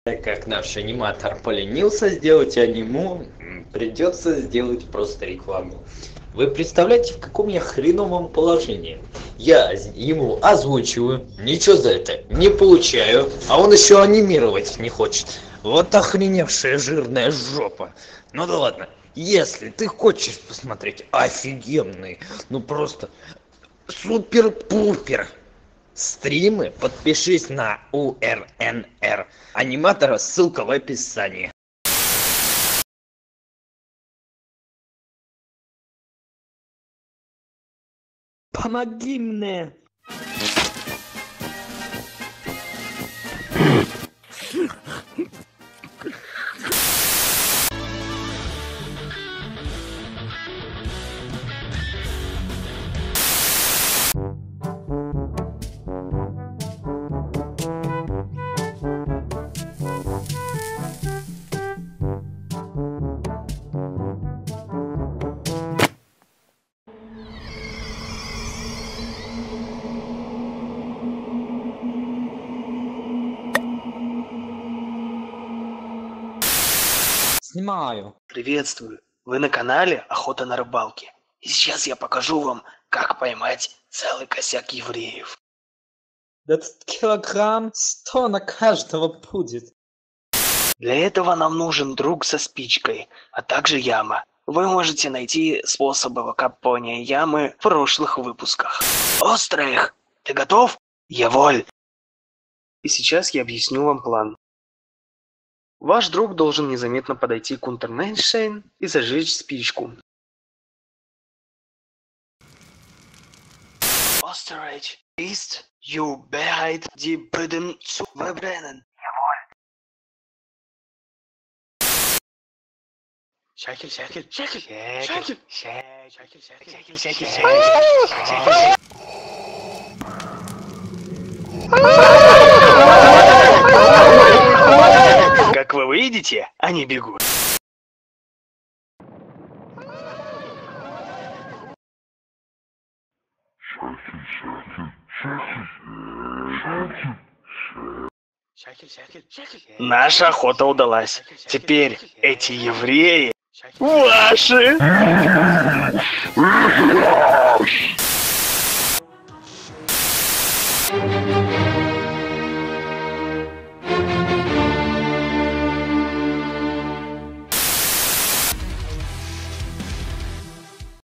Так как наш аниматор поленился сделать аниму, придется сделать просто рекламу. Вы представляете, в каком я хреновом положении? Я ему озвучиваю, ничего за это не получаю, а он еще анимировать не хочет. Вот охреневшая жирная жопа. Ну да ладно, если ты хочешь посмотреть офигенный, ну просто супер-пупер стримы, подпишись на УРНР аниматора, ссылка в описании. Помоги мне. Снимаю. Приветствую! Вы на канале Охота на рыбалке. И сейчас я покажу вам, как поймать целый косяк евреев. Этот килограмм 100 на каждого будет. Для этого нам нужен друг со спичкой, а также яма. Вы можете найти способы выкапывания ямы в прошлых выпусках. Острых! Ты готов? Я воль! И сейчас я объясню вам план. Ваш друг должен незаметно подойти к Untermenschsein и зажечь спичку. Osterreich ist you bereit, die Böden zu verbrennen? Шакель, шакель, шакель, шакель, шакель, шакель, шакель, шакель. Как вы видите, они бегут. Наша охота удалась. Теперь эти евреи ваши.